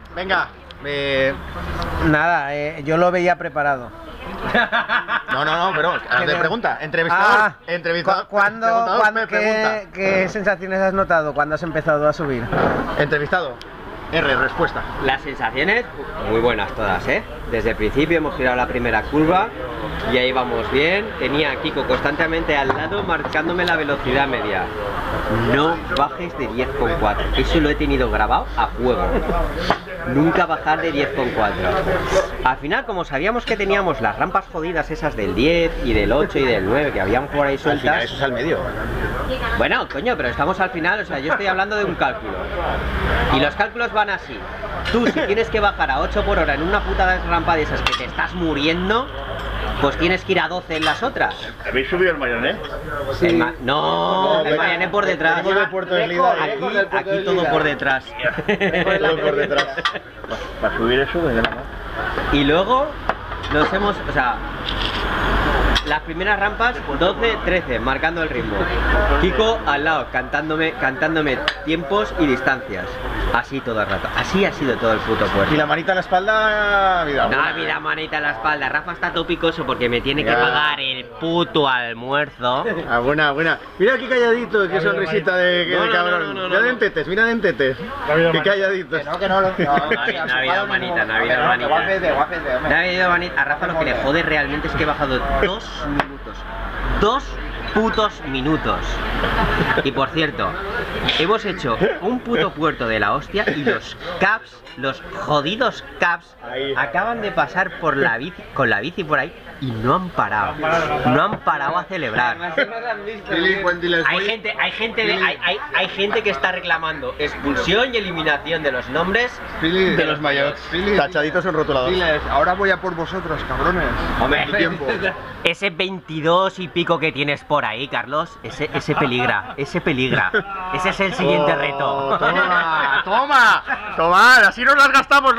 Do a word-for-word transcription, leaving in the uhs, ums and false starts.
Venga. Eh... Nada, eh, yo lo veía preparado. No, no, no, pero de pregunta, entrevistador, ah, entrevistador. ¿cu ¿Cuándo, ¿cuándo qué, qué sensaciones has notado cuando has empezado a subir? Entrevistado. R, respuesta. Las sensaciones, muy buenas todas, ¿eh? Desde el principio hemos girado la primera curva y ahí vamos bien. Tenía a Kiko constantemente al lado marcándome la velocidad media. No bajes de diez coma cuatro. Eso lo he tenido grabado a fuego. Nunca bajar de diez coma cuatro. Al final, como sabíamos que teníamos las rampas jodidas esas del diez y del ocho y del nueve que habían por ahí sueltas. Al final, eso es al medio. Bueno, coño, pero estamos al final, o sea, yo estoy hablando de un cálculo. Y los cálculos van así. Tú, si tienes que bajar a ocho por hora en una puta rampa de esas que te estás muriendo, pues tienes que ir a doce en las otras. ¿Habéis subido el Mayonet? Sí. El ma no, el Mayonet por detrás. El puerto de Lida, aquí, aquí todo por detrás. Todo por detrás. Para subir eso desde la mano. Y luego nos hemos, o sea, las primeras rampas doce trece, marcando el ritmo. Kiko al lado, cantándome, cantándome tiempos y distancias. Así todo el rato. Así ha sido todo el puto puerto. Y la manita en la espalda, vida. No, mira, manita en la espalda. Rafa está todo picoso porque me tiene que pagar el puto almuerzo. Ah, buena, buena. Mira qué calladito, qué sonrisita de, de no, no, cabrón. no, no, no, mira no. de entetes, mira de entetes. Qué calladito. Que no, que no, no, No, no ha habido manita, no ha habido manita. Guapete, guapete, hombre. No ha habido manita. A Rafa lo que le jode realmente es que he bajado dos minutos. Dos putos minutos. Y por cierto, hemos hecho un puto puerto de la hostia y los caps, los jodidos caps, acaban de pasar por la bici, con la bici por ahí y no han parado. No han parado a celebrar. Hay gente, hay gente, de, hay, hay, hay gente que está reclamando expulsión y eliminación de los nombres de los mayots. Tachaditos en rotulador. Diles, ahora voy a por vosotros, cabrones. Hombre, tiempo. Ese veintidós y pico que tienes por ahí, Carlos, ese, ese peligra, ese peligra. Ese es el siguiente reto. Toma, toma, toma, así nos las gastamos.